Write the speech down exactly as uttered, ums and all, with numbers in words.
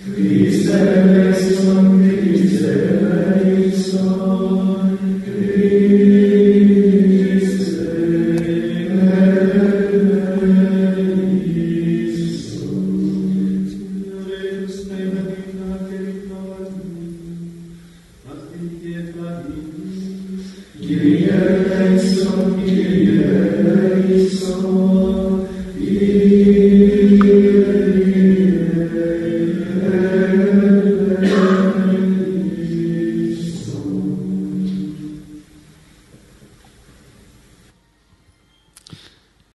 Christe eleison, Christe eleison, Christe eleison. Deus me benigna misericordia, affinché Kyrie eleison, Kyrie eleison, Kyrie